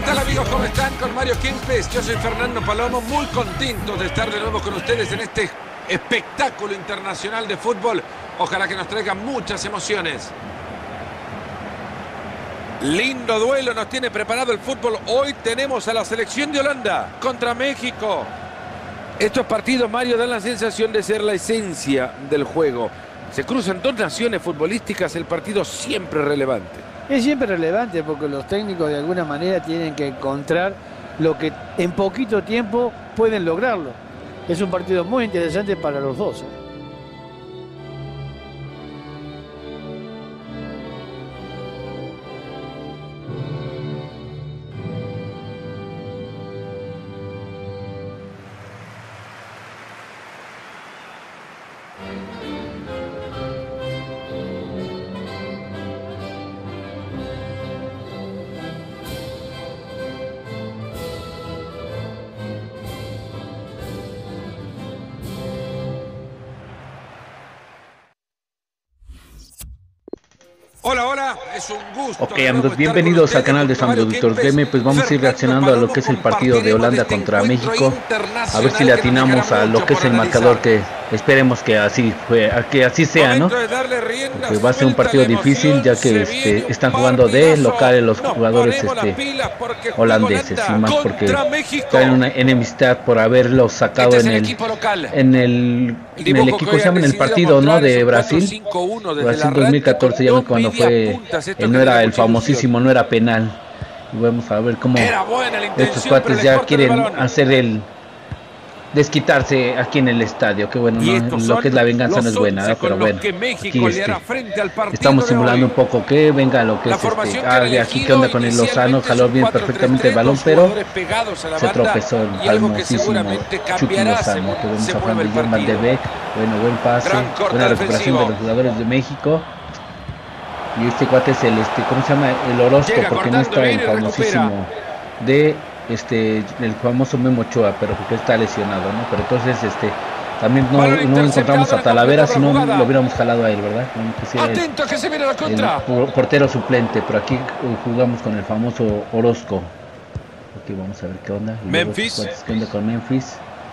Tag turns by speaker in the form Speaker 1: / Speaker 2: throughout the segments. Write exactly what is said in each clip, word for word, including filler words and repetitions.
Speaker 1: tal amigos? ¿Cómo están? Con Mario Kempes, yo soy Fernando Palomo, muy contento de estar de nuevo con ustedes en este espectáculo internacional de fútbol. Ojalá que nos traiga muchas emociones. Lindo duelo nos tiene preparado el fútbol. Hoy tenemos a la selección de Holanda contra México. Estos partidos, Mario, dan la sensación de ser la esencia del juego. Se cruzan dos naciones futbolísticas, el partido siempre relevante.
Speaker 2: Es siempre relevante porque los técnicos de alguna manera tienen que encontrar lo que en poquito tiempo pueden lograrlo. Es un partido muy interesante para los dos, ¿eh?
Speaker 1: Hola, hola, es un gusto.
Speaker 3: Ok, amigos, bienvenidos al canal de San Productor Game. Pues vamos a ir reaccionando a lo que es el partido de Holanda contra México. A ver si le atinamos a lo que es el marcador, que esperemos que así fue, que así sea, ¿no? Porque va a ser un partido difícil, ya que este, están jugando de locales los jugadores este, holandeses, y más porque traen una enemistad por haberlos sacado en el en el en el equipo, se llama en el partido, ¿no? De Brasil, Brasil dos mil catorce, ya cuando fue, eh, no era el famosísimo, no era penal. Y vamos a ver cómo estos cuates ya quieren hacer el desquitarse aquí en el estadio. Que bueno, no, lo que es la venganza no es buena, ¿no? Pero bueno, aquí este, estamos simulando un poco que venga lo que es este, ah, de aquí que onda con el Lozano, jaló bien perfectamente el balón, pero se tropezó el famosísimo Chucky Lozano. Que vemos a Juan de John Van de Beek. Bueno, buen pase, buena recuperación de los jugadores de México. Y este cuate es el, este, ¿cómo se llama? El Orozco, porque no está el famosísimo de, este, el famoso Memo Ochoa, pero porque está lesionado, ¿no? Pero entonces, este, también no, no encontramos a Talavera, si no lo hubiéramos jalado a él, ¿verdad? Bueno, que
Speaker 1: Atento, el, que se viene la contra.
Speaker 3: El portero suplente, pero aquí jugamos con el famoso Orozco. Aquí vamos a ver qué onda. Y
Speaker 1: Memphis.
Speaker 3: Luego, ¿qué onda con Memphis?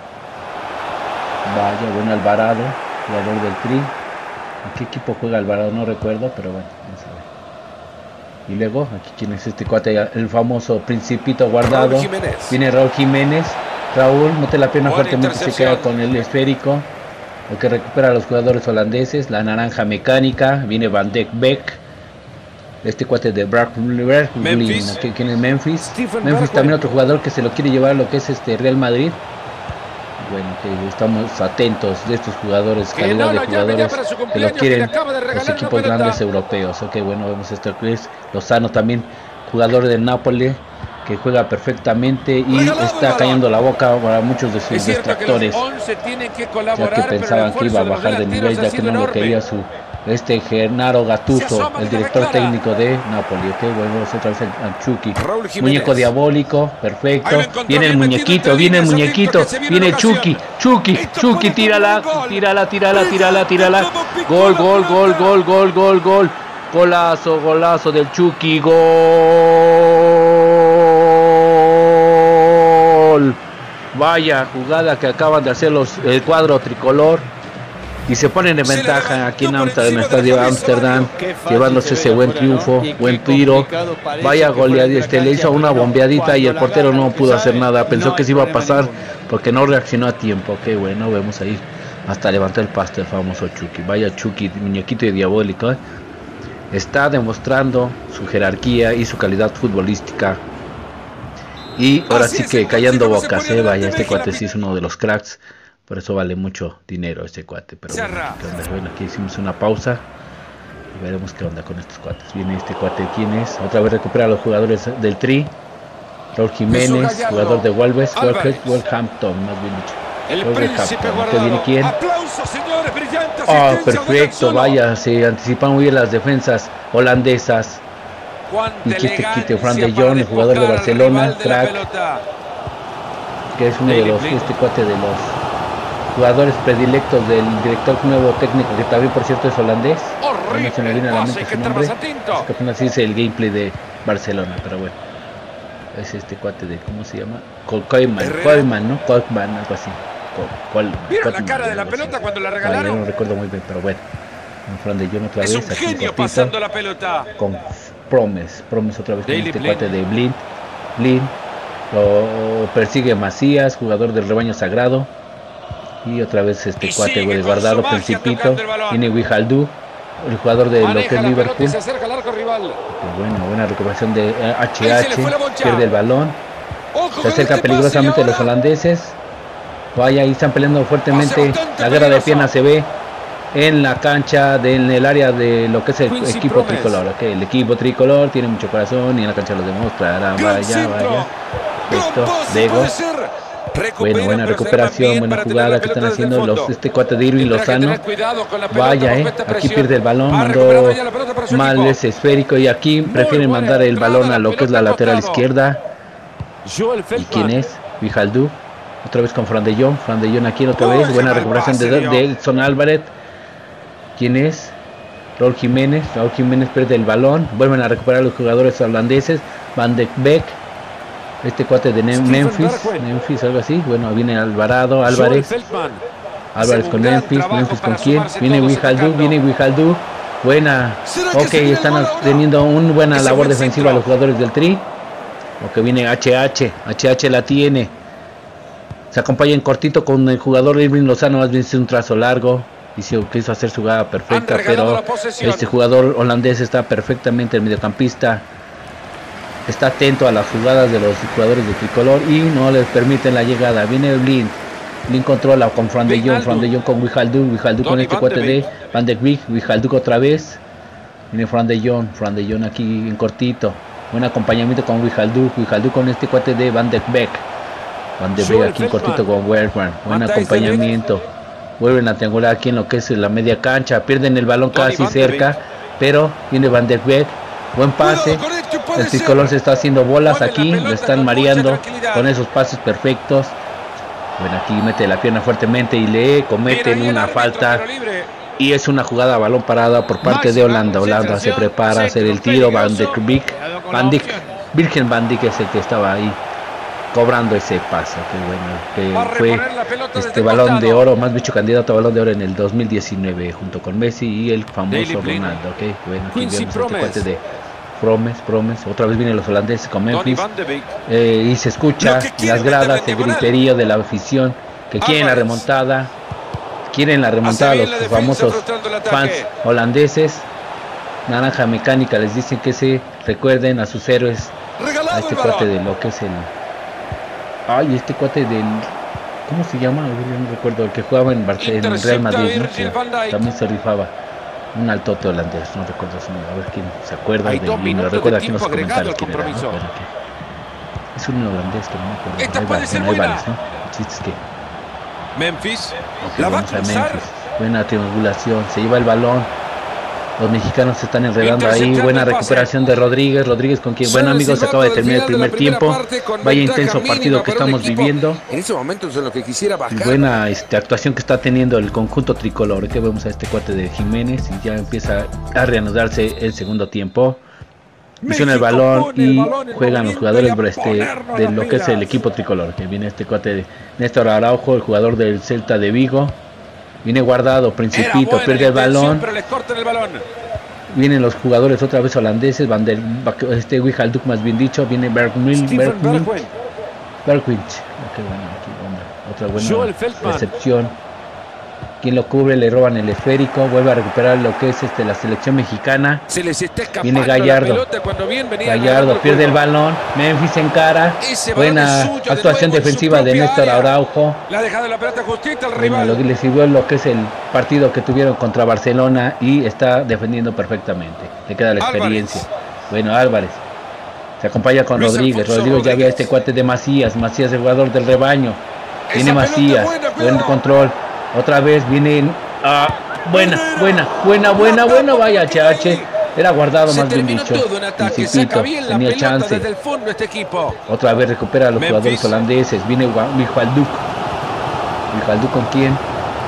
Speaker 3: Vaya, bueno, Alvarado, jugador del Tri. ¿En qué equipo juega Alvarado? No recuerdo, pero bueno, vamos a ver. Y luego, aquí quién es este cuate, el famoso Principito Guardado. Viene Raúl Jiménez. Raúl mete la pierna fuertemente, se queda con el esférico. Lo que recupera a los jugadores holandeses. La naranja mecánica. Viene Van de Beek. Este cuate de Brooklyn. ¿Quién es Memphis? Stephen Memphis también otro jugador que se lo quiere llevar a lo que es este Real Madrid. Bueno, que estamos atentos de estos jugadores, calidad de jugadores que lo quieren los equipos grandes europeos. Ok, bueno, vemos esto que es Lozano también, jugador del Napoli, que juega perfectamente y está cayendo la boca para muchos de sus detractores, ya que pensaban que iba a bajar de nivel, ya que no lo quería su este Gennaro Gattuso, el director técnico de Napoli. Ok, bueno, otra vez a Chucky, muñeco diabólico, perfecto. Viene el muñequito, viene el muñequito, viene Chucky, Chucky, Chucky, tírala, tírala, tírala, tírala, tírala. Gol, gol, gol, gol, gol, gol, gol. Golazo, golazo del Chucky, gol. Vaya jugada que acaban de hacer los, el cuadro tricolor. Y se ponen en ventaja aquí en Amsterdam, en el estadio de Amsterdam, llevándose ese buen triunfo, buen tiro. Vaya goleada, este, le hizo una bombeadita y el portero no pudo hacer nada. Pensó que se iba a pasar porque no reaccionó a tiempo. Qué bueno, vemos ahí hasta levantar el pasto el famoso Chucky. Vaya Chucky, muñequito y diabólico, ¿eh? Está demostrando su jerarquía y su calidad futbolística. Y ahora sí que callando bocas, ¿eh? Vaya, este cuate sí es uno de los cracks. Por eso vale mucho dinero este cuate. Pero bueno, ¿qué onda? Bueno, aquí hicimos una pausa y veremos qué onda con estos cuates. Viene este cuate, ¿quién es? Otra vez recupera a los jugadores del Tri. Raúl Jiménez, jugador de Wolves, Wolverhampton, más bien dicho. ¿Qué viene quién? Ah, oh, perfecto, vaya, se anticipan muy bien las defensas holandesas. Y quite, quite, Fran de Jong, el jugador de Barcelona, crack. Que es uno de los, este cuate de los jugadores predilectos del director nuevo técnico, que también por cierto es holandés. No se me viene a la mente su nombre. Es que apenas dice el gameplay de Barcelona, pero bueno. Es este cuate de, ¿cómo se llama? Koeman, Koeman, ¿no? Koeman, algo así.
Speaker 1: Koeman, ¿vieron la cara de la pelota cuando la regalaron?
Speaker 3: Yo no recuerdo muy bien, pero bueno. En Fran de Jong otra
Speaker 1: es
Speaker 3: vez.
Speaker 1: un genio pasando la pelota.
Speaker 3: Con Promes, Promes otra vez con este Blind. Cuate de Blind. Blind. Lo persigue Macías, jugador del rebaño sagrado. Y otra vez este y cuate de guardado, Principito. Viene Wijnaldum, el jugador de Maneja lo que es Liverpool.
Speaker 1: Se acerca al arco rival.
Speaker 3: Bueno, buena recuperación de H H. Pierde el balón. Ojo, se acerca este peligrosamente los holandeses. Vaya, ahí están peleando fuertemente. La guerra de piernas se ve en la cancha, de, en el área de lo que es el Quincy equipo Promes. Tricolor. Okay, el equipo tricolor tiene mucho corazón y en la cancha lo demostrará. Vaya, vaya. Esto, Dego. Bueno, buena recuperación, buena jugada que están haciendo los este cuate de Irving Lozano. Vaya, eh, aquí pierde el balón, mandó mal ese esférico y aquí prefieren mandar el balón a lo que es la lateral izquierda. ¿Y quién es? Wijnaldum. Otra vez con Fran de Jong, Fran de Jong aquí otra vez, buena recuperación de, de Edson Álvarez. ¿Quién es? Raúl Jiménez, Raúl Jiménez pierde el balón, vuelven a recuperar los jugadores holandeses, Van de Beek, este cuate de Memphis, Memphis, algo así, bueno, viene Alvarado, Álvarez, Álvarez con Memphis, Memphis con quién, viene Wijnaldum, viene Wijnaldum, buena, ok, están teniendo una buena labor defensiva los jugadores del Tri, ok, viene H H, H H la tiene, se acompaña en cortito con el jugador Irving Lozano, más bien es un trazo largo, quiso, quiso hacer su jugada perfecta, pero este jugador holandés está perfectamente, el mediocampista está atento a las jugadas de los jugadores de tricolor y no les permiten la llegada. Viene Blind, Blind controla con Fran de Jong, Fran de Jong con Wijnaldum, Wijnaldum con este cuate de Van de Beek, Wijnaldum otra vez, viene Fran de Jong, Fran de Jong aquí en cortito, buen acompañamiento con Wijnaldum, Wijnaldum con este cuate de Van de Beek, Van de Beek aquí en cortito con Werkman, buen acompañamiento, vuelven a triangular aquí en lo que es la media cancha, pierden el balón casi cerca, pero viene Van de Beek, buen pase, el tricolor se está haciendo bolas aquí, lo están mareando con esos pases perfectos. Bueno, aquí mete la pierna fuertemente y le cometen una falta y es una jugada a balón parada por parte de Holanda. Holanda se prepara a hacer el tiro, Van de Beek, Van Dijk, Virgil van Dijk es el que estaba ahí cobrando ese pase, que bueno, que fue este balón de oro, más bicho candidato a balón de oro en el dos mil diecinueve junto con Messi y el famoso Ronaldo, ok, bueno, aquí vemos este cuate de Promes, Promes, otra vez vienen los holandeses con Memphis eh, y se escucha en las gradas el griterío de la afición que quieren la remontada, quieren la remontada los famosos fans holandeses, naranja mecánica, les dicen que se recuerden a sus héroes, a este cuate de lo que es el ay, este cuate del ¿cómo se llama? Yo no recuerdo, el que jugaba en, Barcelona, en Real Madrid, ¿no? Que también se rifaba. Un altote holandés, no recuerdo su nombre, a ver quién se acuerda de mí, no recuerda aquí en los comentarios quién era, ¿no? Es un holandés que no me acuerdo.
Speaker 1: Esta
Speaker 3: hay
Speaker 1: puede
Speaker 3: varios,
Speaker 1: ser
Speaker 3: hay
Speaker 1: buena.
Speaker 3: varios, ¿no? El chiste es que
Speaker 1: Memphis,
Speaker 3: okay,
Speaker 1: la va a
Speaker 3: vamos a
Speaker 1: cruzar.
Speaker 3: Memphis. Buena triangulación, se lleva el balón. Los mexicanos se están enredando ahí, buena recuperación de Rodríguez, Rodríguez con quien, bueno amigos, se acaba de terminar el primer tiempo, vaya intenso partido que estamos viviendo,
Speaker 1: en ese momento es en lo que quisiera bajar.
Speaker 3: y buena este, actuación que está teniendo el conjunto tricolor, que vemos a este cuate de Jiménez y ya empieza a reanudarse el segundo tiempo, presiona el balón y juegan los jugadores de, este, de lo que es el equipo tricolor, que viene este cuate de Néstor Araujo, el jugador del Celta de Vigo. Viene guardado, Principito, pierde el balón.
Speaker 1: Pero les cortan el balón.
Speaker 3: Vienen los jugadores otra vez holandeses, Van der este Wijnaldum más bien dicho, viene Bergwijn, Bergwijn, Bergwijn. Okay, bueno, aquí, bueno, otra buena recepción. Quien lo cubre, le roban el esférico, vuelve a recuperar lo que es este la selección mexicana.
Speaker 1: Se les está escapando
Speaker 3: viene Gallardo,
Speaker 1: bien
Speaker 3: Gallardo pierde el balón, Memphis encara, buena actuación defensiva de Néstor Araujo.
Speaker 1: La ha dejado la pelota justita al
Speaker 3: bueno,
Speaker 1: rival.
Speaker 3: lo que le sirvió lo que es el partido que tuvieron contra Barcelona y está defendiendo perfectamente. Le queda la experiencia. Álvarez. Bueno, Álvarez se acompaña con Luis Rodríguez. Rodríguez. Rodríguez ya ve a este cuate de Macías, Macías el jugador del rebaño. Viene Esa Macías, buena, buen control. Otra vez viene ah, buena, buena, buena, buena, buena, vaya H H. Era guardado, más bien dicho. Principito, tenía chance.
Speaker 1: Desde el fondo este equipo.
Speaker 3: Otra vez recupera a los Memphis. Jugadores holandeses. Viene Wijnaldum. Wijnaldum con quién?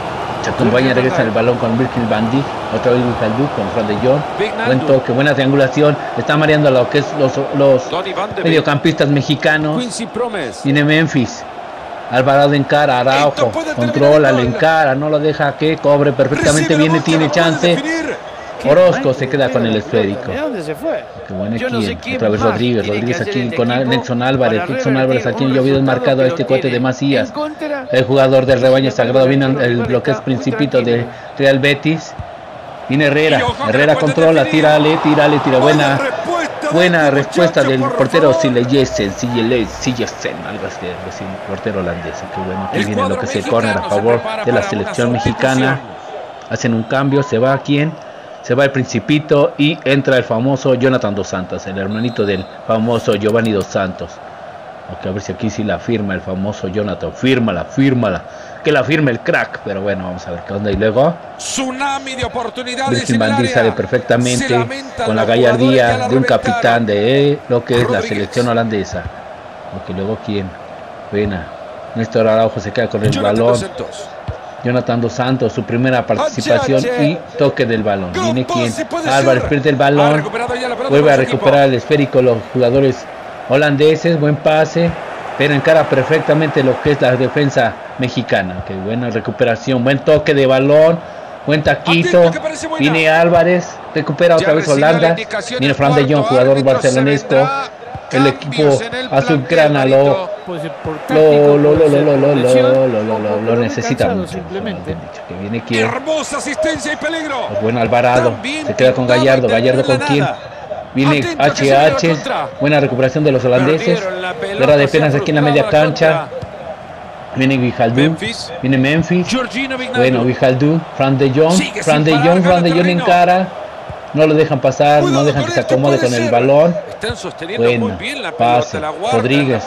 Speaker 3: Se acompaña, regresa el balón con Virgil van Dijk. Otra vez Wijnaldum con Fran de Jong. Buen toque, buena triangulación. Está mareando a lo que es los, los mediocampistas mexicanos. Viene Memphis. Alvarado encara, Araujo. Controla, le encara, no lo deja que cobre perfectamente. Viene, tiene chance. Orozco se queda con el esférico.
Speaker 2: ¿De dónde se fue?
Speaker 3: Qué bueno aquí. Otra vez Rodríguez. Rodríguez aquí con Nelson Álvarez. Nelson Álvarez aquí en llovido marcado a este cuate de Macías. El jugador del rebaño sagrado. Viene el bloqueo principito de Real Betis. Viene Herrera. Herrera controla. Tírale, tírale, tira. Buena, buena respuesta del portero Sileyesen. Sileyesen, algo así, el portero holandés. Qué bueno. Aquí viene lo que es el córner a favor de la selección mexicana. Hacen un cambio. Se va a quién. Se va el Principito y entra el famoso Jonathan Dos Santos, el hermanito del famoso Giovanni Dos Santos. Ok, a ver si aquí sí la firma el famoso Jonathan. Fírmala, fírmala. Que la firme el crack. Pero bueno, vamos a ver qué onda. Y luego
Speaker 1: tsunami de oportunidades.
Speaker 3: Virgil van Dijk sale perfectamente con la gallardía de un capitán de lo que es la selección holandesa. Ok, luego quién. Buena. Néstor Araujo se queda con el balón. Jonathan Dos Santos, su primera participación y toque del balón. Viene quien. Álvarez pierde el balón. Vuelve a recuperar el esférico los jugadores holandeses. Buen pase. Pero encara perfectamente lo que es la defensa mexicana. Qué buena recuperación. Buen toque de balón. Buen taquito. Viene Álvarez. Recupera otra vez Holanda. Viene Fran de Jong, jugador barcelonesco. El equipo azulgrana lo lo lo lo lo lo lo lo lo lo necesita mucho. Que viene aquí.
Speaker 1: Hermosa asistencia y peligro.
Speaker 3: Buen Alvarado. Se queda con Gallardo. Gallardo con quién. Viene H H. Buena recuperación de los holandeses. Guerra de penas aquí en la media cancha. Viene Wijnaldum. Viene Memphis. Bueno, Wijnaldum. Fran de Jong. Fran de Jong. Fran de Jong encara. No lo dejan pasar, no dejan que se acomode con el balón. Bueno, pase, Rodríguez.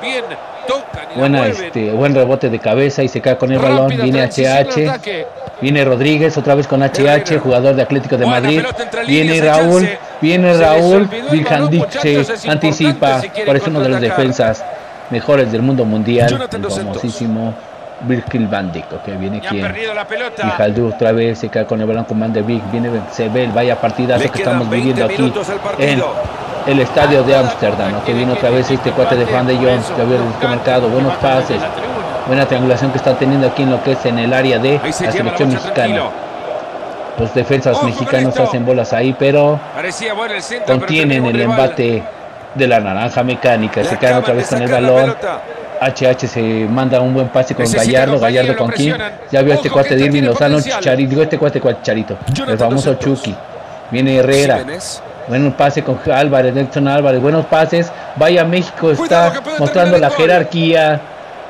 Speaker 3: Buena, este, buen rebote de cabeza y se cae con el balón. Viene H H. Viene Rodríguez otra vez con H H, jugador de Atlético de Madrid. Viene Raúl. Viene Raúl. Virgil Dijk se anticipa. Parece uno de los defensas mejores del mundo mundial. El famosísimo Virgil van Dijk. Ok, viene quien. Wijnaldum otra vez se cae con el balón con Van de Beek. Viene Sebel. Vaya partidazo que estamos viviendo aquí en el estadio de Ámsterdam. Ok, viene otra vez este cuate de Fran de Jong que había desconectado. Buenos pases. Buena triangulación que están teniendo aquí en lo que es en el área de la selección mexicana. Los defensas mexicanos hacen bolas ahí, pero contienen el embate de la naranja mecánica. Se quedan otra vez con el balón. H H se manda un buen pase con Gallardo. Gallardo con quién. Ya vio este cuate de Irving Lozano, Chicharito. Digo este cuate Chicharito. El famoso Chucky. Viene Herrera. Buen pase con Álvarez, Nelson Álvarez. Buenos pases. Vaya, México está mostrando la jerarquía.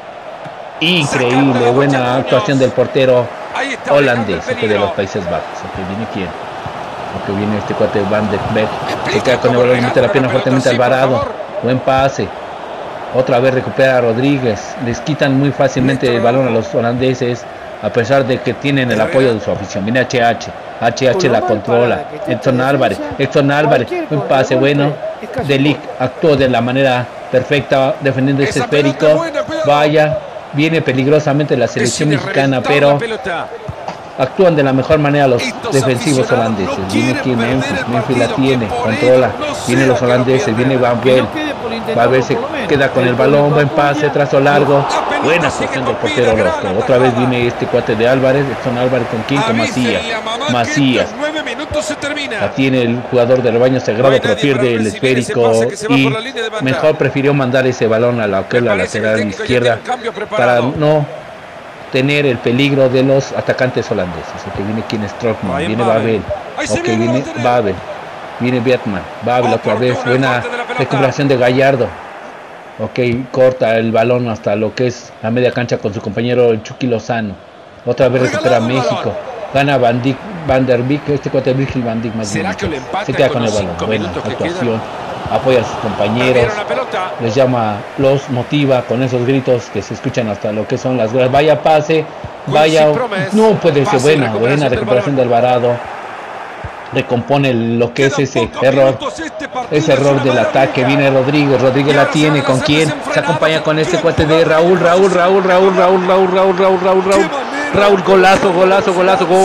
Speaker 3: Increíble. Buena actuación del portero holandés, que de los Países Bajos. Ok, viene quién. Ok, viene este cuate Van de Beek. Se queda con el balón y mete la pierna fuertemente Alvarado. Buen pase. Otra vez recupera a Rodríguez. Les quitan muy fácilmente el balón a los holandeses, a pesar de que tienen el apoyo de su afición. Viene H H. H H la controla. Edson Álvarez. Edson Álvarez. Un pase bueno. De Ligt actuó de la manera perfecta defendiendo este esférico. Vaya. Viene peligrosamente la selección mexicana, pero actúan de la mejor manera los defensivos holandeses. Viene aquí Memphis. Memphis la tiene. Controla. Vienen los holandeses. Viene Van Bel. Va a ver, se queda con el balón, buen pase, trazo largo, buena actuación del portero Orozco. Otra vez viene este cuate de Álvarez, son Álvarez con quien, con Macías. Macías. La tiene el jugador del rebaño sagrado, pero pierde el esférico y mejor prefirió mandar ese balón a la, a la lateral izquierda para no tener el peligro de los atacantes holandeses. Ok, viene quien es Strootman, viene Babel. Ok, viene Babel. Viene Vietman, Babel otra vez, buena recuperación de Gallardo. Ok, corta el balón hasta lo que es la media cancha con su compañero Chucky Lozano. Otra vez recupera México. Gana Van Dijk, Van der Beek, este cuate Virgil van Dijk más bien. Se queda con el balón, buena actuación. Apoya a sus compañeros, les llama, los motiva con esos gritos que se escuchan hasta lo que son las gradas. Vaya pase, vaya, no puede ser, buena, buena recuperación de Alvarado. Recompone lo que es ese error, ese error del ataque. Viene Rodríguez, Rodríguez la tiene, ¿con quién? Se acompaña con este cuate de Raúl, Raúl, Raúl, Raúl, Raúl, Raúl, Raúl, Raúl, Raúl, Raúl. Raúl, golazo, golazo, golazo, gol.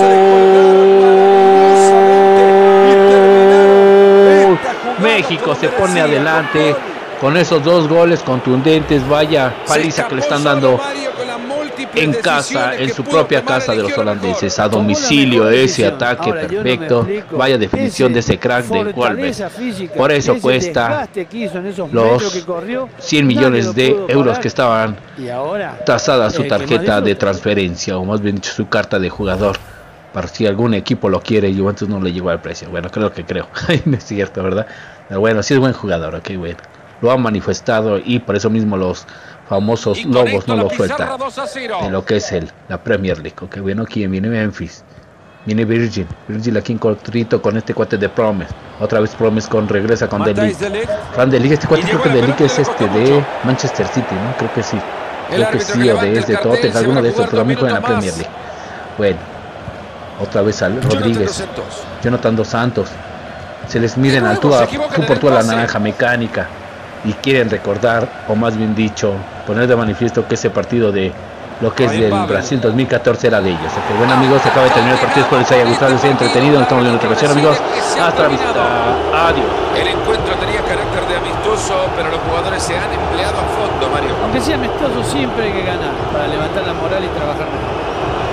Speaker 3: México se pone adelante con esos dos goles contundentes. Vaya paliza que le están dando en casa, en su propia casa de los holandeses, a domicilio. Ese ataque perfecto, vaya definición de ese crack de Wolves. Por eso cuesta los cien millones de euros que estaban tasada su tarjeta de transferencia, o más bien dicho su carta de jugador, para si algún equipo lo quiere. Y Juventus no le llegó al precio. Bueno, creo que creo no es cierto, ¿verdad? Pero bueno, sí es buen jugador, ok, bueno, lo ha manifestado, y por eso mismo los famosos lobos no lo sueltan en lo que es el, la Premier League. Ok, bueno, aquí viene Memphis, viene Virgil, Virgil aquí en cortito con este cuate de Promes, otra vez Promes con regresa con De Ligt, Fran De Ligt, este cuate creo que De Ligt es este de Manchester City, ¿no? Creo que sí, creo que sí, o de, es de Tottenham, alguno de estos, pero también juega en la Premier League. Bueno, otra vez al Rodríguez, Jonathan Dos Santos, se les mide en altura, tú por tú a la naranja mecánica, y quieren recordar, o más bien dicho, poner de manifiesto que ese partido de lo que es del Brasil dos mil catorce era de ellos. Ok, bueno amigos, se acaba de terminar el partido, espero les haya gustado, les haya entretenido. Nos estamos viendo otra ocasión, amigos, hasta la vista, adiós.
Speaker 1: El encuentro tenía carácter de amistoso, pero los jugadores se han empleado a fondo, Mario.
Speaker 2: Aunque sea amistoso, siempre hay que ganar para levantar la moral y trabajar mejor.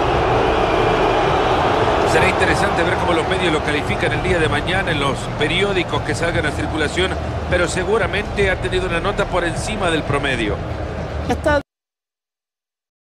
Speaker 1: Será interesante ver cómo los medios lo califican el día de mañana en los periódicos que salgan a circulación, pero seguramente ha tenido una nota por encima del promedio.
Speaker 2: Ha estado